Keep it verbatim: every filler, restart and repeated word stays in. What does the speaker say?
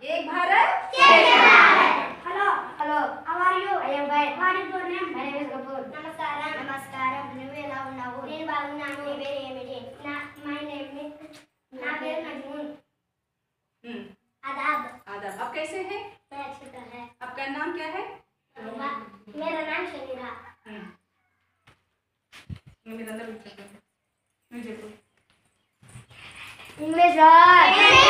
एक भारत hello hello how are you I am fine what is your name my name is Gafoor నమస్కారం నమస్కారం నువ్వు ఎలా ఉన్నావు నేను బాగున్నాను నీ పేరు ఏమిటి నా మై నేమ్ నా పేరు మజ్నూన్ हम्म आदाब आदाब। आप कैसे हैं? मैं अच्छी तरह है आपका नाम क्या है? मेरा नाम शमीरा हम्म మీరు అందరూ చెప్పండి మీరు చెప్పు इंग्लिश